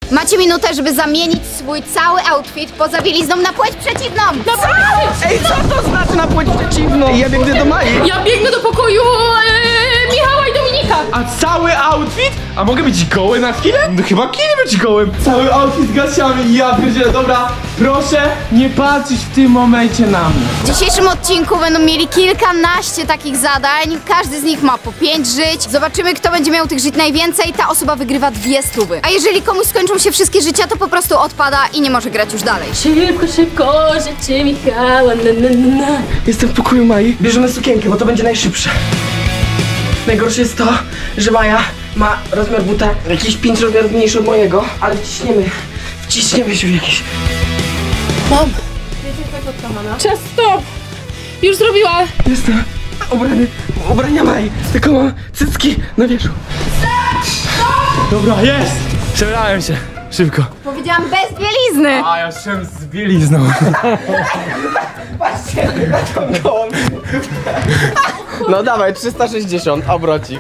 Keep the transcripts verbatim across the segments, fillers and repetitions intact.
Macie minutę, żeby zamienić swój cały outfit poza bielizną na płeć przeciwną. Naprawdę? Ej, co to znaczy na płeć przeciwną? Ja biegnę do Mai. Ja biegnę do pokoju e, Michała i Dominika. A cały outfit? A mogę być goły na chwilę? No chyba kiedy być gołym. Cały outfit z gaciami, ja pierdzielę. Dobra, proszę nie patrzeć w tym momencie na mnie. W dzisiejszym odcinku będą mieli kilkanaście takich zadań. Każdy z nich ma po pięć żyć. Zobaczymy, kto będzie miał tych żyć najwięcej. Ta osoba wygrywa dwie stówy. A jeżeli komuś skończą się wszystkie życia, to po prostu odpada i nie może grać już dalej. Szybko, szybko, życie Michała, na, na, na. Jestem w pokoju Mai. Bierzemy sukienkę, bo to będzie najszybsze. Najgorsze jest to, że Maja ma rozmiar buta jakiś pięć rozmiarów mniejszy od mojego, ale wciśniemy, wciśniemy się w jakiś. Mam. Czas stop. Już zrobiła. Jestem ubrany, ubrania Mai, tylko mam cycki na wierzchu. Dobra, jest! Przebrałem się, szybko. Powiedziałam bez bielizny. A ja się z bielizną. Patrzcie na tą gołą. No dawaj, trzysta sześćdziesiąt, obrocik.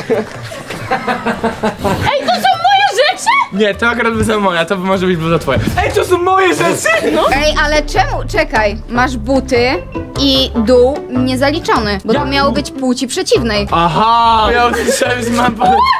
Ej, to są moje rzeczy? Nie, to akurat bluza moja, to może być bluza twoja. Ej, to są moje rzeczy! No. Ej, ale czemu? Czekaj, masz buty i dół niezaliczony, bo to miało być płci przeciwnej. Aha! Ja usłyszałem z mam.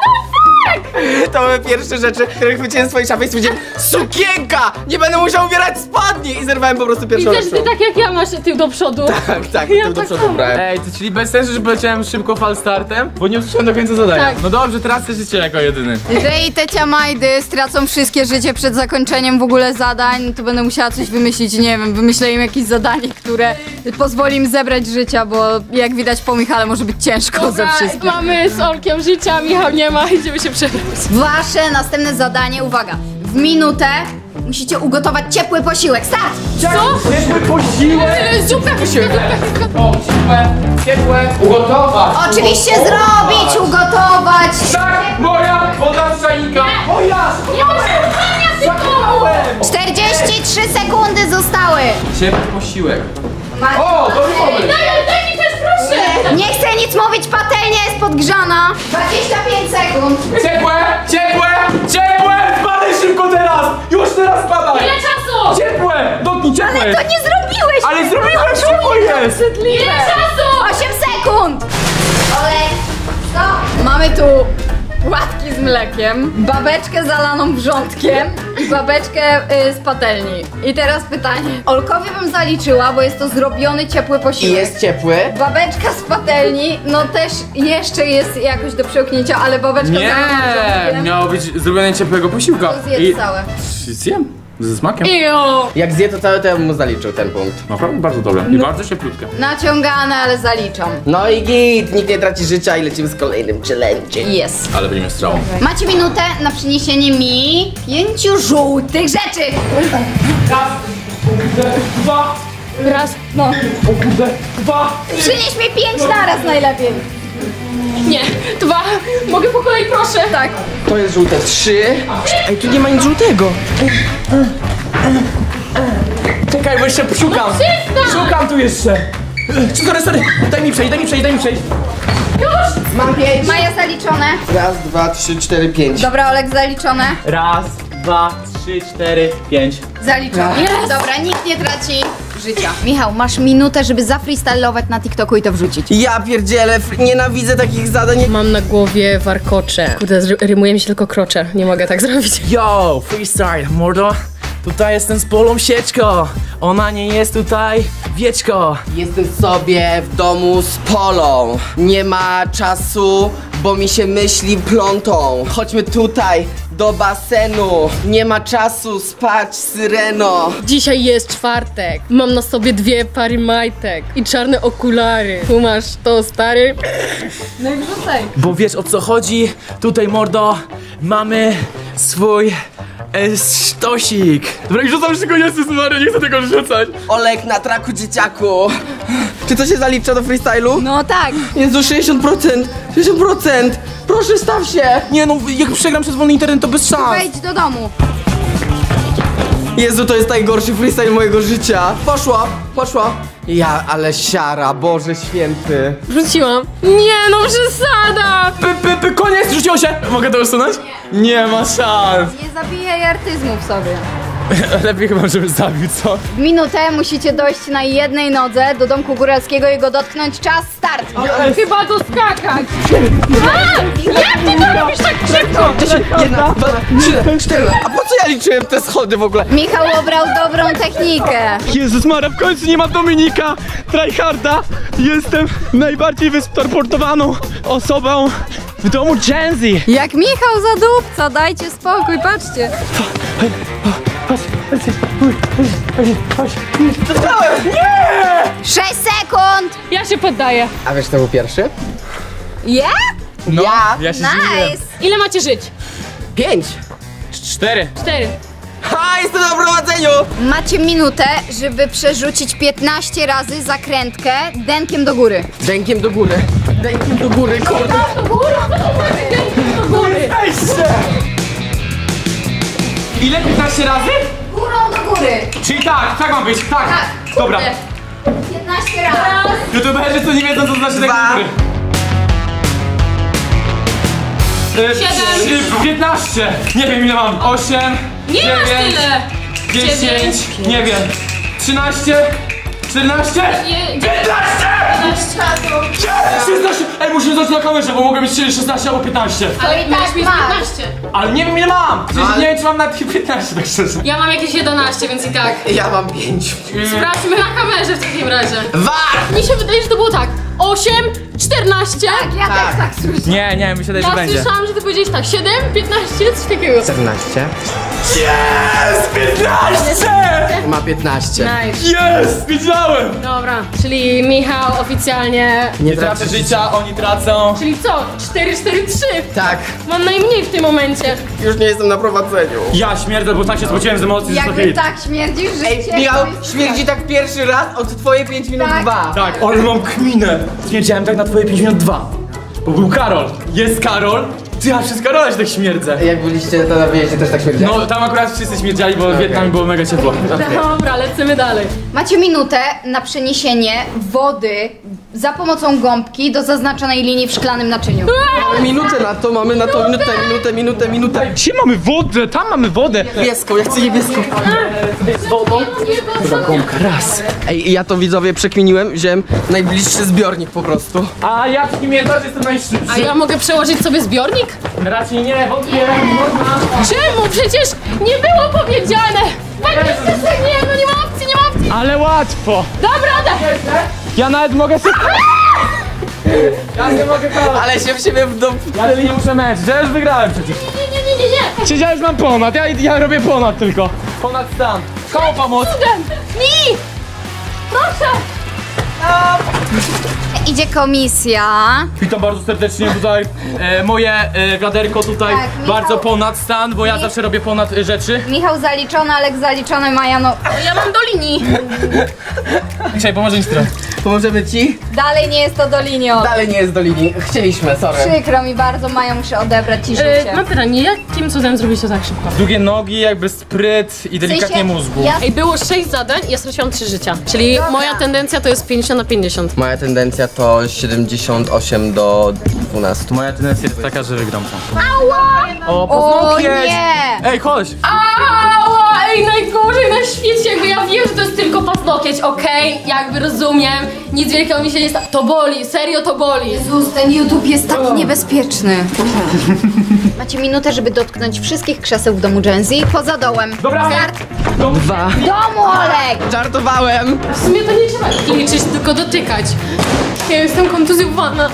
To były pierwsze rzeczy, które chwyciłem z swojej szafy i stwierdziłem: sukienka! Nie będę musiał ubierać spodni! I zerwałem po prostu pierwszą Widzę, że rzeczą. ty tak jak ja masz tył do przodu. Tak, tak, Ja tył do tak przodu samo. brałem. Ej, to czyli bez sensu, że poleciałem szybko falstartem, bo nie usłyszałem do końca zadania. Tak. No dobrze, teraz też życie jako jedyny. Jeżeli te ciamajdy stracą wszystkie życie przed zakończeniem w ogóle zadań, to będę musiała coś wymyślić, nie wiem, wymyślę im jakieś zadanie, które pozwoli im zebrać życia, bo jak widać po Michale może być ciężko ze wszystkim. Mamy z Olkiem życia, Michał nie ma, idziemy się przebrać. Wasze następne zadanie, uwaga, w minutę musicie ugotować ciepły posiłek. Start! Co? Ciepły posiłek! Yy, Zupę, zupę. O, ciepłe, ciepłe, ugotować! Oczywiście zrobić, ugotować! Tak, moja, woda z czajnika! Moja! Nie masz pytania, tylko! czterdzieści trzy sekundy zostały! Ciepły posiłek. Ma- O, dobry pomysł! Daj, daj mi też, proszę! Nie chcę nic mówić, patelnia jest podgrzana. dwadzieścia pięć sekund. Ciepłe, ciepłe, ciepłe! Spadaj szybko teraz! Już teraz spadaj! Ile czasu? Ciepłe! Dotknij ciepłe! Ale to nie zrobiłeś! Ale zrobiłem, ciepłe jest! Ile czasu? osiem sekund! Olej, stop! Mamy tu łatki z mlekiem, babeczkę zalaną wrzątkiem i babeczkę y, z patelni. I teraz pytanie. Olkowi bym zaliczyła, bo jest to zrobiony ciepły I posiłek. jest ciepły. Babeczka z patelni, no też jeszcze jest jakoś do przełknięcia, ale babeczka Nie, zalana wrzątkiem. miało być zrobione ciepłego posiłka. To zjedz całe. Zjem, ze smakiem. Ijo. Jak zje to całe, to ja bym mu zaliczył ten punkt. Naprawdę bardzo dobre i bardzo cieplutkie. Naciągane, ale zaliczam. No i git, nikt nie traci życia i lecimy z kolejnym challenge. Jest. Ale będziemy strzałą. Macie minutę na przyniesienie mi pięciu żółtych rzeczy. Raz, dwa, Raz, no. o kurde, dwa. Przynieś mi pięć naraz najlepiej. Nie, dwa. Mogę po kolei, proszę. Tak. To jest żółte, trzy. Ej, tu nie ma nic żółtego. Czekaj, bo jeszcze szukam. Przestań. Szukam tu jeszcze. Sorry, sorry, daj mi przejść, daj mi przejść, daj mi przejść. Już. Mam pięć. Maja zaliczone. Raz, dwa, trzy, cztery, pięć. Dobra, Olek zaliczone. Raz, dwa, trzy, cztery, pięć. Zaliczone. Yes. Dobra, nikt nie traci życia. Michał, masz minutę, żeby zafreestylować na TikToku i to wrzucić. Ja pierdzielę, f- nienawidzę takich zadań. Mam na głowie warkocze. Kurde, zry- rymuje mi się tylko krocze. Nie mogę tak zrobić. Yo, freestyle, mordo. Tutaj jestem z Polą Sieczko. Ona nie jest tutaj wieczko. Jestem sobie w domu z Polą. Nie ma czasu, bo mi się myśli plątą. Chodźmy tutaj, do basenu. Nie ma czasu spać, syreno. Dzisiaj jest czwartek. Mam na sobie dwie pary majtek i czarne okulary. Tu masz to, stary. No i wrzucaj. Bo wiesz o co chodzi? Tutaj, mordo, mamy swój e, sztosik. Dobra, i rzucam już tylko Jezus Maria, nie chcę tego rzucać. Olek na traku dzieciaku. Czy to się zalicza do freestylu? No tak. Jezu, sześćdziesiąt procent! sześćdziesiąt procent! Proszę, staw się! Nie no, jak przegram przez wolny internet, to bez szans. Wejdź do domu. Jezu, to jest najgorszy freestyle mojego życia. Poszła, poszła. Ja, ale siara, Boże święty. Wrzuciłam. Nie no, przesada! P, p, p, koniec, rzuciło się! Mogę to usunąć? Nie ma szans. Nie zabijaj artyzmu w sobie. Lepiej chyba, żeby zabił, co? W minutę musicie dojść na jednej nodze do domku góralskiego i go dotknąć. Czas, start! Chyba doskakać. A! Jak ty to robisz tak szybko? Jedna, dwa, trzy, cztery. A po co ja liczyłem te schody w ogóle? Michał obrał dobrą technikę. Jezus Maria, w końcu nie ma Dominika tryharda. Jestem najbardziej wysportowaną osobą w domu Gen Z. Jak Michał zadupca, dajcie spokój, patrzcie. sześć sekund! Ja się poddaję. A wiesz, kto był pierwszy? Ja? No, Ja? ja się zdziwiłem. Nice! Ile macie żyć? Pięć. Cztery. Cztery. Ha, jestem na prowadzeniu! Macie minutę, żeby przerzucić piętnaście razy zakrętkę denkiem do góry. Dękiem do góry. Dękiem do góry, kurde. Weźcie! Ile? piętnaście razy? Górą do góry! Czyli tak, tak ma być, tak. Tak. Dobra. piętnaście razy! YouTuberzy, co nie wiedzą, co znaczy tak Dwa. góry. E, Siedem. trzy, piętnaście. Nie wiem ile mam. Osiem. Nie masz dziewięć, tyle. dziesięć. Nie wiem. Trzynaście. czternaście. Nie, piętnaście! szesnaście! Ej, muszę zacząć na kamerze, bo mogę mieć szesnaście albo piętnaście. Ale i miałeś tak mieć masz. piętnaście. Ale nie wiem ile mam. Przecież Ale- nie wiem czy mam nawet piętnaście, tak szczerze. Ja mam jakieś jedenaście, więc i tak. Ja mam pięć. Sprawdźmy na kamerze w takim razie. Dwa! Mi się wydaje, że to było tak. osiem, czternaście. Ja Tak. też tak słyszę. Nie, nie, myślę, że Ja będzie. słyszałam, że ty powiedziałeś tak. siedem, piętnaście, coś takiego. czternaście. Jest! piętnaście! Ma piętnaście. Nice. Jest! Wiedziałem! Dobra, czyli Michał oficjalnie... Nie tracę życia, oni tracą. Czyli co? cztery, cztery, trzy. Tak, Mam najmniej w tym momencie. już nie jestem na prowadzeniu. Ja śmierdzę, bo tak się spociłem z emocji, że to Jakby hit. tak śmierdzisz, że Ej, cię Michał, to jest- śmierdzi tak pierwszy raz od twoje pięć minut Tak. dwa. Tak, ale mam kminę. Śmierdziałem tak na twoje pięć minut dwa. Bo był Karol. Jest Karol. Ty, ja przez Karola się tak śmierdzę. Jak byliście to na wyjeździe też tak śmierdziało? No, tam akurat wszyscy śmierdziali, bo w Wietnamie było mega ciepło. Dobra, lecimy dalej. Macie minutę na przeniesienie wody za pomocą gąbki do zaznaczonej linii w szklanym naczyniu. Mamy minutę na to, mamy na to minutę, minutę, minutę, minutę. Gdzie mamy wodę? Tam mamy wodę. Niebieską, ja chcę niebieską. Z wodą? Raz. Ej, ja to widzowie przekminiłem, wziąłem najbliższy zbiornik po prostu. A ja w kimie też jestem najszybszy. A ja mogę przełożyć sobie zbiornik? Raczej nie, wątpię. Można. Czemu? Przecież nie było powiedziane! Faktycznie nie, no nie ma opcji, nie ma opcji! Ale łatwo. Dam radę! Ja nawet mogę sobie... Ja nie mogę Karol. Ale się w siebie w dom... Ale nie muszę męczyć, ja już wygrałem przecież. Nie, nie, nie, nie, nie! Przecież ja już mam ponad, ja, ja robię ponad tylko. Ponad stan. Komu pomóc? Cudem! Mi! Proszę! Idzie komisja. Witam bardzo serdecznie tutaj. E, moje e, wiaderko tutaj Tak, Michał. bardzo ponad stan, bo ja zawsze robię ponad e, rzeczy. Michał zaliczony, Alek zaliczony, Maja no... Ja mam do linii! Dzisiaj pomoże mi stronę. Pomożemy ci? Dalej nie jest to do linii. Dalej nie jest do linii. Chcieliśmy, sorry. Przykro mi bardzo, Maja, muszę odebrać ci E, życie. mam pytanie, jakim cudem zrobić to tak szybko? Długie nogi, jakby spryt i W delikatnie sensie, mózgu. Ja... Ej, było sześć zadań i ja straciłam trzy życia. Czyli Dobra. moja tendencja to jest pięćdziesiąt na pięćdziesiąt. Moja tendencja to siedemdziesiąt osiem do dwunastu. Moja tendencja jest taka, że wygram sam. O, O paznokcie! nie! Ej, chodź! Ała! Ej, najgorzej na świecie, jakby ja wiem, że to jest tylko paznokieć, okej? Jakby rozumiem, nic wielkiego mi się nie stało. To boli, serio to boli. Jezus, ten YouTube jest taki niebezpieczny. Macie minutę, żeby dotknąć wszystkich krzeseł w domu Gen Z poza dołem. Dobra. Start. Dwa. W domu, Olek! Żartowałem. W sumie to nie trzeba liczyć, tylko dotykać. Ja jestem kontuzjowana.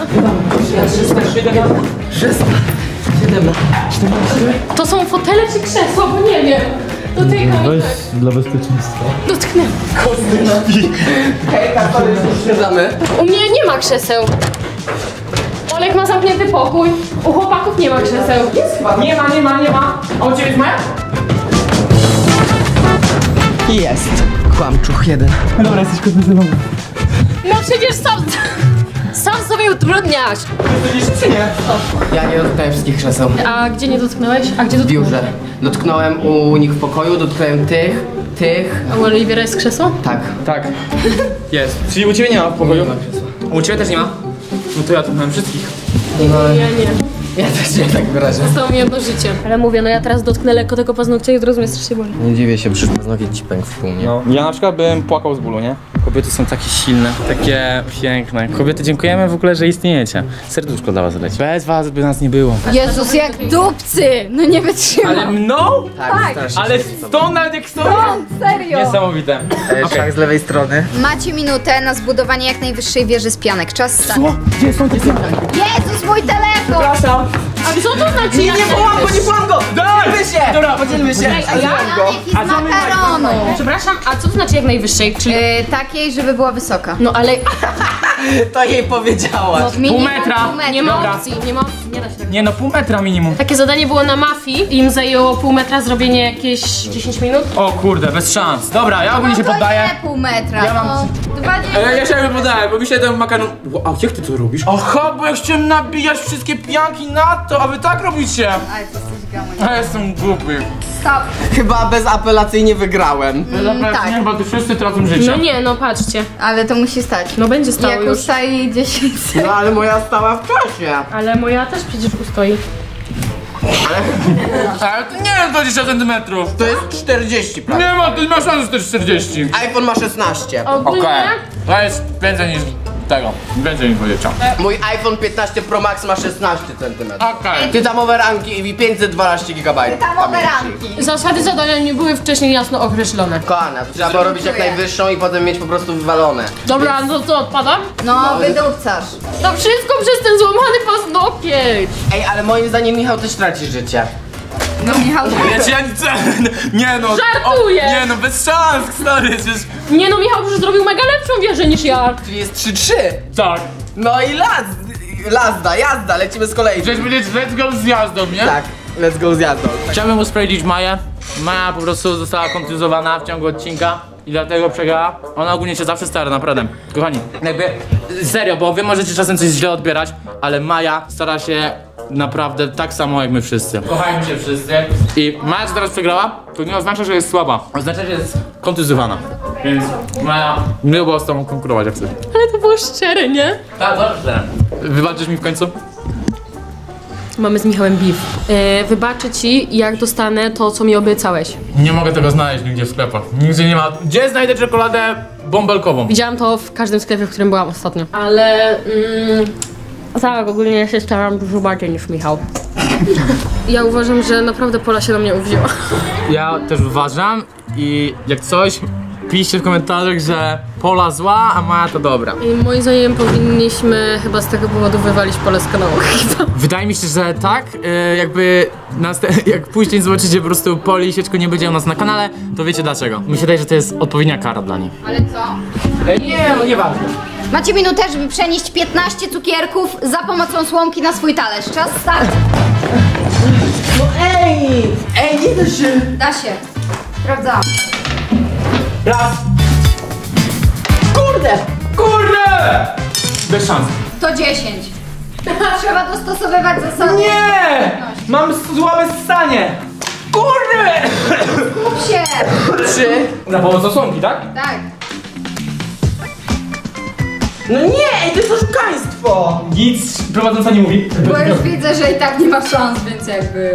To są fotele czy krzesła, bo nie wiem. Dotykam. Weź dla bezpieczeństwa. Dotknę. Hejka, sorry, stwierdzamy. U mnie nie ma krzeseł. Olek ma zamknięty pokój. U chłopaków nie ma krzeseł. Nie ma, nie ma, nie ma. A u ciebie jest moja? Jest. Kłamczuch jeden. Dobra, jesteś kontuzjowany. No przecież są... Są Sam sobie utrudniasz. Czy nie? Ja nie dotknąłem wszystkich krzeseł. A gdzie nie dotknąłeś? A gdzie W dotknąłeś? biurze. Dotknąłem u nich w pokoju, dotknąłem tych, tych. A u Oliwiera jest krzesło? Tak. Tak. Jest. Czyli u ciebie nie ma w pokoju? Nie ma krzesła. U ciebie też nie ma? No to ja tu mam wszystkich. No, Ja nie. ja też nie tak wyrażę. Zostało mi jedno życie. Ale mówię, no ja teraz dotknę lekko tego paznokcia i od razu mnie strasznie boli. Nie dziwię się, przecież paznokieć ci pękł w pół, nie? No. Ja na przykład bym płakał z bólu, nie? Kobiety są takie silne, takie piękne. Kobiety, dziękujemy w ogóle, że istniejecie. Serduszko dla was leci. Bez was by nas nie było. Jezus, jak dupcy! No nie wytrzymam. Ale mną? Tak, strasznie. Ale stąd nawet jak stąd? Serio! Niesamowite. Szach z lewej strony. Macie minutę na zbudowanie jak najwyższej wieży z pianek. Czas start. Co? Gdzie są te Jezus, mój telefon! Przepraszam. A co to znaczy? Nie, nie połam go, nie połam go! Daj! Podzielmy się! Dobra, Podzielmy się! a ja? Jakiś A co my makaronu! Przepraszam, a co to znaczy jak najwyższej? Czyli... Yy, takiej, żeby była wysoka. No ale To jej powiedziałaś. Minimum metra. pół metra. nie ma Dobra. opcji, nie ma opcji, nie da się tego. Nie no, pół metra minimum. Takie zadanie było na mafii i im zajęło pół metra zrobienie jakieś dziesięć minut. O kurde, bez szans. Dobra, ja ogólnie się No to poddaję. nie pół metra, Ja mam- no dwadzieścia. Ale ja się jakby podaję, bo mi się ten makaron... A jak ty to robisz? Aha, bo ja chciałem nabijać wszystkie pianki na to, a wy tak robicie. Aj, to jesteś gamoń. A ja jestem głupi. Stop. Chyba bezapelacyjnie wygrałem. Zapewne tak. chyba tu wszyscy tracą życie. No nie, no patrzcie. Ale to musi stać. No będzie stało Jak już. ustali dziesięć sekund. No ale moja stała w czasie. Ale moja też przecież ustoi. Ale to nie jest dwadzieścia centymetrów. To jest czterdzieści prawie. Nie ma, to nie ma szans, że to jest czterdzieści. iPhone ma szesnaście. Ogólnie To jest więcej niż tego. Więcej niż dwadzieścia. Mój iPhone piętnaście Pro Max ma szesnaście centymetrów. Okej. Tytamowe ranki i pięćset dwanaście gigabajtów Tytamowe pamięci. ranki. zasady zadania nie były wcześniej jasno określone. Kochana, to trzeba było robić jak najwyższą i potem mieć po prostu wywalone. Dobra, no co, odpada? No, wydupcasz. To wszystko przez ten złamany paznokieć. Ej, ale moim zdaniem Michał też traci życie. No Michał, Ja ci ja nic... Nie no. Żartuję. O, nie no, bez szans, stary, przecież... Nie no, Michał już zrobił mega lepszą wieżę niż ja. Czyli jest trzy trzy. Tak. No i las, lazda, jazda, lecimy z kolei. Przecież będzie let's go z jazdą, nie? Tak, let's go z jazdą. Chciałbym usprawiedliwić Maję. Maja po prostu została kontuzjowana w ciągu odcinka i dlatego przegrała. Ona ogólnie się zawsze stara, naprawdę. Kochani, jakby serio, bo wy możecie czasem coś źle odbierać, ale Maja stara się naprawdę tak samo jak my wszyscy. Kochajmy się wszyscy. I Maja, co teraz przegrała, to nie oznacza, że jest słaba. Oznacza, że jest kontuzjowana. Więc Maja, miło było z tobą konkurować jak chcesz. Ale to było szczere, nie? Tak, dobrze. Wywalczysz mi w końcu? Mamy z Michałem beef. Yy, wybaczę ci, jak dostanę to, co mi obiecałeś. Nie mogę tego znaleźć nigdzie w sklepach. Nigdzie nie ma. Gdzie znajdę czekoladę bąbelkową? Widziałam to w każdym sklepie, w którym byłam ostatnio. Ale... Mm, tak, ogólnie ja się staram dużo bardziej niż Michał. Ja uważam, że naprawdę Pola się na mnie uwzięła. Ja też uważam i jak coś, piszcie w komentarzach, że Pola zła, a Maja to dobra. I moim zdaniem powinniśmy chyba z tego powodu wywalić Polę z kanału. Wydaje mi się, że tak, yy, jakby naste- jak później zobaczycie po prostu Poli i Sieczko nie będzie u nas na kanale, to wiecie dlaczego. Mi się wydaje, że to jest odpowiednia kara dla nich. ale co? Nie, no nieważne. Macie minutę, żeby przenieść piętnaście cukierków za pomocą słomki na swój talerz. Czas start. No ej! Ej, nie da się! Da się. Sprawdzałam. Raz, Kurde! kurde! Bez szans. To dziesięć. Trzeba dostosowywać zasady. Nie! Mam słabe stanie! Kurde! Skup się. Trzy. Na pomocą słomki, tak? Tak. No nie, ej, to jest oszukaństwo! Nic prowadząca nie mówi. Bo już widzę, że i tak nie ma szans, więc jakby...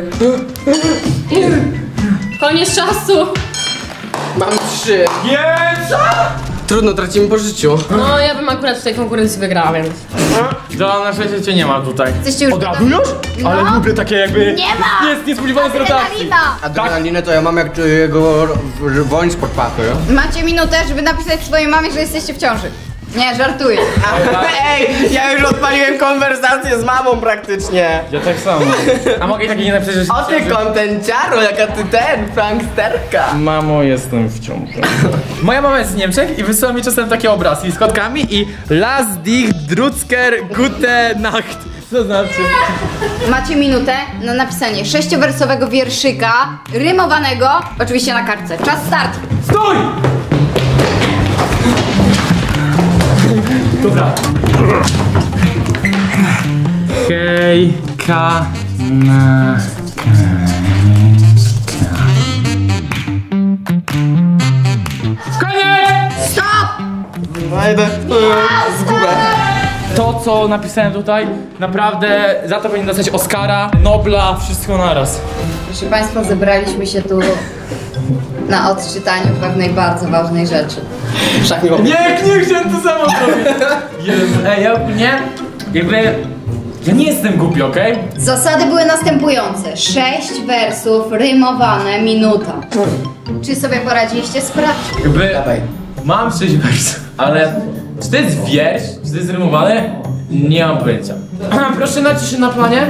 Koniec czasu! Mam trzy. Nie, co? Trudno, tracimy po życiu. No, ja bym akurat w tej konkurencji wygrała, więc... To na świecie cię nie ma tutaj. Jesteście już Od razu już? No. Ale lubię takie jakby... Nie ma! Jest niespodziewane z rotacji. Adrenalina. Adrenalinę to ja mam jak jego woń spod pachy. Macie minutę, żeby napisać swojej mamie, że jesteście w ciąży. Nie, żartuję. Ej, ja już odpaliłem konwersację z mamą praktycznie. Ja tak samo. A mogę takiej nie napisać, że... O ty kontenciaro, jaka ty ten, pranksterka. Mamo, jestem w ciąży. Moja mama jest z Niemczech i wysyła mi czasem takie obrazki z kotkami i Las dich Drucker gute Nacht. Co znaczy? Macie minutę na napisanie sześciowersowego wierszyka, rymowanego, oczywiście na kartce. Czas start. Stój! Dobra. Hejka na... Koniec! Znajdę zgubę. To, co napisałem tutaj, naprawdę za to powinien dostać Oscara, Nobla, wszystko naraz. Proszę Państwa, zebraliśmy się tu na odczytaniu pewnej bardzo ważnej rzeczy. Wszak nie Nie, nie chciałem to samo zrobić. Jezu, ej, ja nie, jakby, ja nie jestem głupi, okej? Okay? Zasady były następujące. Sześć wersów, rymowane, minuta. Czy sobie poradziliście? Sprawdź. Jakby, Dawaj. mam sześć wersów, ale czy to jest wiersz, czy to jest rymowane? Nie mam pojęcia. Proszę naciszę na planie.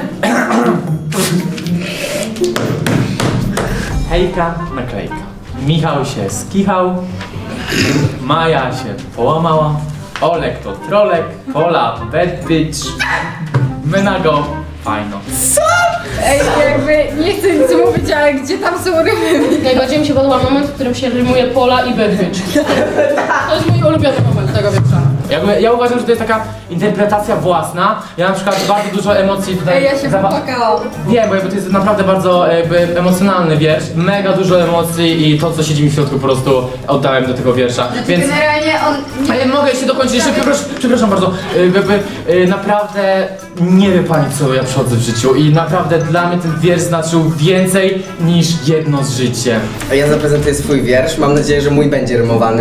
Hejka, naklejka. Michał się skichał, Maja się połamała, Olek to trolek, Pola bad bitch, my na go fajno. Ej, jakby nie chcę nic mówić, ale gdzie tam są rymy? Najbardziej mi się podoba moment, w którym się rymuje Pola i Bad Bitch. To jest mój ulubiony moment tego wiersza. Jakby, ja uważam, że to jest taka interpretacja własna. Ja na przykład bardzo dużo emocji tutaj... Ej, ja się zawa- popłakałam. Nie, bo jakby to jest naprawdę bardzo jakby emocjonalny wiersz. Mega dużo emocji i to, co siedzi mi w środku, po prostu oddałem do tego wiersza. Więc... Generalnie on... Ale mogę jeszcze dokończyć, jeszcze przepraszam, przepraszam bardzo. Y, Jakby y, naprawdę nie wie pani, co ja przechodzę w życiu i naprawdę dla mnie ten wiersz znaczył więcej niż jedno z życiem. A ja zaprezentuję swój wiersz. Mam nadzieję, że mój będzie rymowany.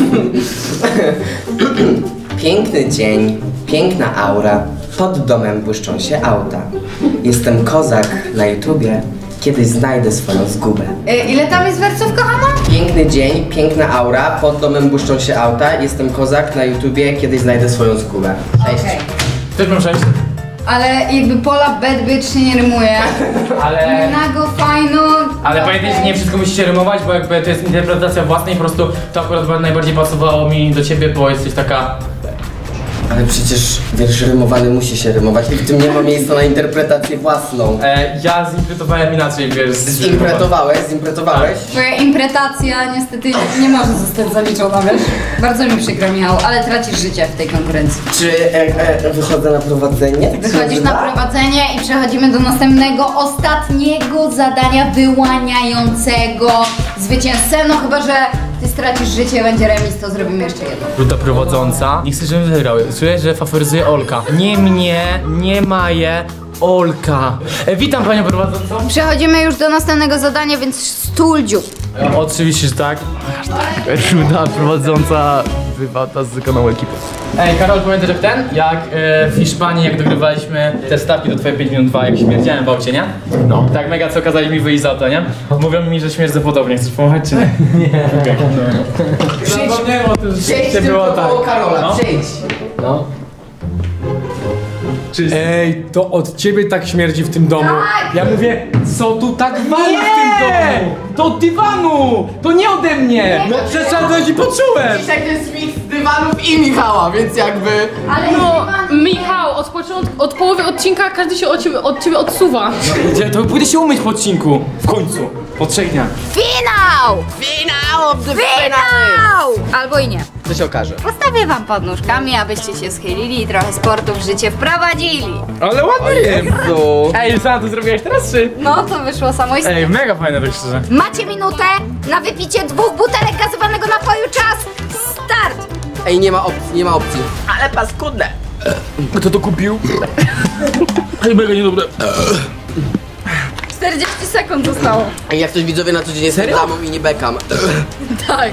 Piękny dzień, piękna aura. Pod domem błyszczą się auta. Jestem kozak na YouTubie. Kiedyś znajdę swoją zgubę. Y, ile tam jest wersów, kochana? Piękny dzień, piękna aura. Pod domem błyszczą się auta. Jestem kozak na YouTubie. Kiedyś znajdę swoją zgubę. Cześć. Okej. Też mam sześć, Ale jakby Pola bad bitch się nie rymuje. ale... Nago fajno. Ale pamiętaj, że nie wszystko musi się rymować, bo jakby to jest interpretacja własna i po prostu to akurat najbardziej pasowało mi do ciebie, bo jesteś taka... Ale przecież wiersz rymowany musi się rymować i w tym nie ma miejsca na interpretację własną. E, ja zinterpretowałem inaczej wiersz. Zimpretowałeś, zimpretowałeś? Twoja impretacja niestety nie może zostać zaliczona, wiesz? Bardzo mi przykro, Michał, ale tracisz życie w tej konkurencji. Czy e, e, wychodzę na prowadzenie? Wychodzisz na prowadzenie i przechodzimy do następnego, ostatniego zadania wyłaniającego zwycięzcę. No chyba, że ty stracisz życie, będzie remis, to zrobimy jeszcze jedno. Ruta prowadząca. Nie chcę, żebym wygrał. Czuję, że faworyzuje Olka. Nie mnie, nie Maję, Olka. E, witam panią prowadzącą. Przechodzimy już do następnego zadania, więc stul dziób. E, oczywiście, że tak. Ruda prowadząca wywata z kanału ekipy. Ej, Karol, pamiętasz jak ten? Jak e, w Hiszpanii, jak dogrywaliśmy te stawki do twoje pięć minut dwa, jak śmierdziałem w aucie, nie? No. Tak mega, co kazali mi wyjść z auta, nie? Mówią mi, że śmierdzę podobnie. Chcesz pomagać, czy nie? Nie. Okay. Zapomniałem o tym, że Przejdź to było tylko tak. koło Karola, No. przejdź. No. Ej, to od ciebie tak śmierdzi w tym domu. Ja mówię, co tu tak wali w tym domu? To od dywanu! To nie ode mnie! No przeszedłeś i poczułem! Dzisiaj to jest mix dywanów i Michała, więc jakby... Ale No, Michał, od początku, od połowy odcinka każdy się od ciebie, od ciebie odsuwa. Gdzie? To pójdę się umyć po odcinku. W końcu. Po trzech dniach. finał! Finał of the Finał! Albo i nie. To się okaże. Postawię wam pod nóżkami, abyście się schylili i trochę sportu w życie wprowadzili. Ale ładnie jest. Jezu. Ej, sama to zrobiłaś teraz, czy? No to wyszło samoistnie. Ej, mega fajne, tak szczerze. Macie minutę na wypicie dwóch butelek gazowanego napoju. Czas! Start! Ej, nie ma opcji, nie ma opcji. Ale paskudne. Kto to kupił? Ej, mega niedobre. czterdzieści sekund zostało. Ej, jak ktoś widzowie na co dzień jest reklamą i nie bekam. Tak.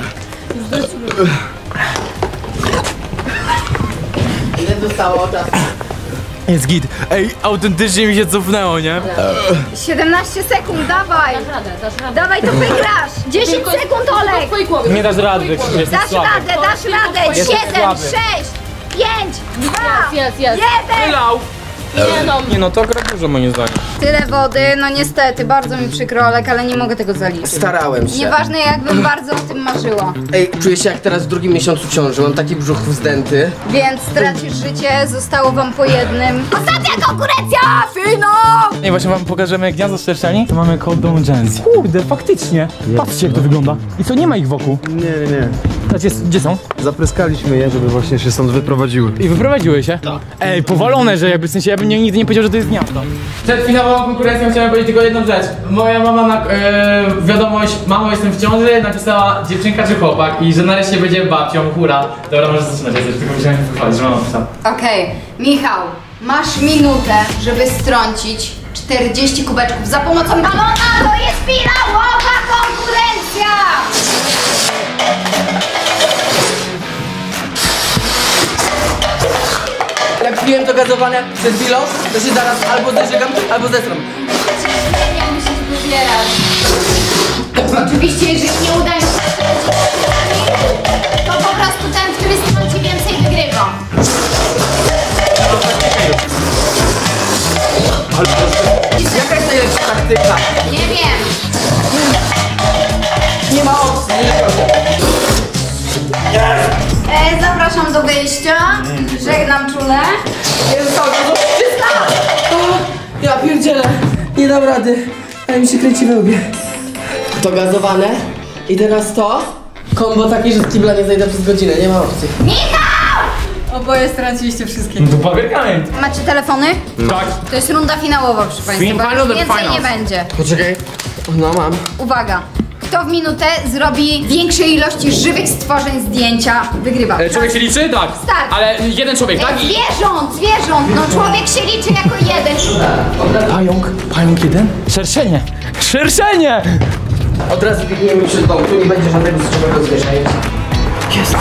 Ile zostało czasu? Jest git. Ej, autentycznie mi się cofnęło, nie? siedemnaście sekund, dawaj! Dasz radę, dasz radę. Dawaj, to wygrasz! dziesięć Tylko- sekund, W Olek! twojej głowie. Nie dasz rady, jesteś Dasz słaby. radę, dasz radę! Jestem siedem, słaby. sześć, pięć, dwa, Jest, jest. jeden! Wylał. Nie no. Nie no, to akurat dużo moim zdaniem. Tyle wody, no niestety, bardzo mi przykro, Olek, ale nie mogę tego zaliczyć. Starałem się. Nieważne, jakbym bardzo o tym marzyła. Ej, czuję się jak teraz w drugim miesiącu ciąży, mam taki brzuch wzdęty. Więc tracisz życie, zostało wam po jednym. Ostatnia konkurencja! Finał! Nie, właśnie wam pokażemy jak gniazdo sterczani. To mamy Cold Dome Gens. Kurde, faktycznie. Patrzcie jak to wygląda. I co, nie ma ich wokół? Nie, nie, nie. Gdzie, gdzie są? Zapryskaliśmy je, żeby właśnie się stąd wyprowadziły. I wyprowadziły się? Tak. Ej, powalone, że jakby w sensie ja bym nie, nigdy nie powiedział, że to jest gniazdo. Przed finałową konkurencją chciałem powiedzieć tylko jedną rzecz. Moja mama na e, wiadomość, mamo jestem w ciąży, napisała dziewczynka czy chłopak i że nareszcie będzie babcią, hura. Dobra, możesz zaczynać, ja tylko musiałem wychwalić, że mama napisała. Okej, Michał, masz minutę, żeby strącić czterdzieści kubeczków za pomocą balona. To jest finałowa konkurencja! Jak piłem to gazowane przed chwilą, to się zaraz albo zeżygam, albo zesram. Nie musisz wybierać. Oczywiście, jeżeli nie udaje się to po prostu ten, który strąci więcej, wygrywa. Jaka jest najlepsza taktyka? Nie wiem. Nie ma opcji. E, zapraszam do wyjścia. Żegnam czule. Jest to Ja pierdzielę, nie dam rady, ale mi się kręci we łbie. To gazowane i teraz to. Kombo taki, że z kibla nie zejdę przez godzinę, nie ma opcji. Michał! Oboje straciliście wszystkie. No to pergament. Macie telefony? Tak. To jest runda finałowa, proszę Państwa. Final Bo the więcej finals. nie będzie. Poczekaj. No mam. Uwaga. Kto w minutę zrobi większej ilości żywych stworzeń zdjęcia, wygrywa. E, człowiek się liczy? Tak. Start. Ale jeden człowiek, tak? E, zwierząt, zwierząt. No człowiek się liczy jako jeden. Pająk. Pająk jeden? Szerszenie. Szerszenie! Od razu biegniemy przed dom, tu nie będzie żadnego żywego zwierzęcia. Jest.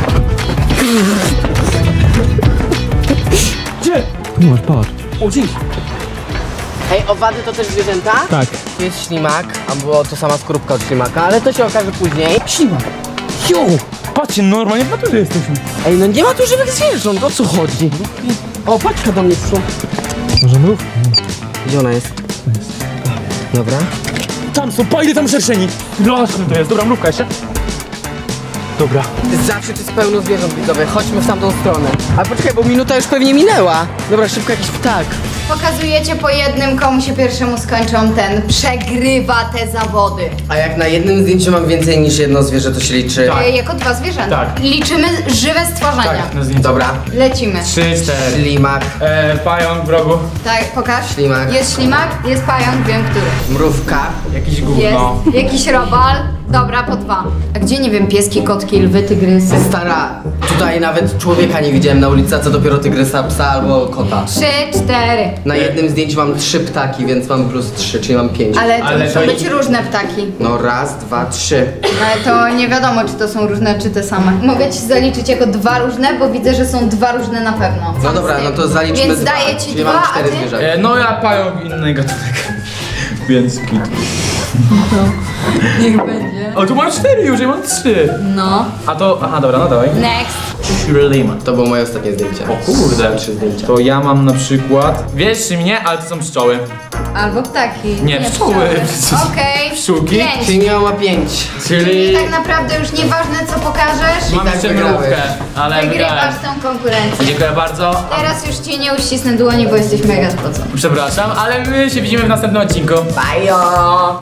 Gdzie? No patrz. O, dzięki. Ej, owady to też zwierzęta? Tak. Tu jest ślimak, a było to sama skorupka od ślimaka, ale to się okaże później. Ślimak. Jo! Patrzcie, normalnie w naturze jesteśmy. Ej, no nie ma tu żywych zwierząt, o co chodzi? O, paczka do mnie przyszła. Może mrówki? Gdzie ona jest? Dobra. Tam są, pa ile tam szerszeni. Blaszny to jest, dobra, mrówka jeszcze. Dobra. Zawsze tu jest pełno zwierząt widzowie, chodźmy w tamtą stronę. Ale poczekaj, bo minuta już pewnie minęła. Dobra, szybko jakiś ptak. Pokazujecie po jednym, komu się pierwszemu skończą, ten przegrywa te zawody. A jak na jednym zdjęciu mam więcej niż jedno zwierzę, to się liczy? Tak. E, jako dwa zwierzęta. Tak. Liczymy żywe stworzenia. Tak, na zdjęciu. Dobra. Lecimy. Trzy, cztery. Ślimak, E, pająk w rogu. Tak, pokaż. Ślimak. Jest ślimak, jest pająk, wiem który. mrówka. Jakiś Jest gówno. jakiś robal. Dobra, po dwa. A gdzie, nie wiem, pieski, kotki, lwy, tygrysy? Stara, tutaj nawet człowieka nie widziałem na ulicy, a co dopiero tygrysa, psa albo kota. Trzy, cztery. Na jednym zdjęciu mam trzy ptaki, więc mam plus trzy, czyli mam pięć. Ale to Ale muszą to być i- różne ptaki. No raz, dwa, trzy. Ale to nie wiadomo, czy to są różne, czy te same. Mogę ci zaliczyć jako dwa różne, bo widzę, że są dwa różne na pewno. No dobra, no to zaliczmy Więc dwa, daję ci czyli dwa, mam a cztery ty? zwierzęta. E, no ja pająk inny gatunek. Więc kit. Niech będzie. O, tu mam cztery już, ja mam trzy. No. A to, aha, dobra, no dawaj. Next. Shirley. To było moje ostatnie zdjęcie. O kurde. Trzy zdjęcia. To ja mam na przykład, wiesz czy mnie, ale to są pszczoły. Albo ptaki. Nie, pszczoły. Okej. Pszczółki? Pięć. Czyli miała ma pięć. Czyli Czyli tak naprawdę już nieważne, co pokażesz. mam tak jeszcze wygrałeś. mrówkę, ale wygrałem. Wygrywasz tą konkurencję. Dziękuję bardzo. Teraz już ci nie uścisnę dłoni, bo jesteś mega spocony. Przepraszam, ale my się widzimy w następnym odcinku. Bajo!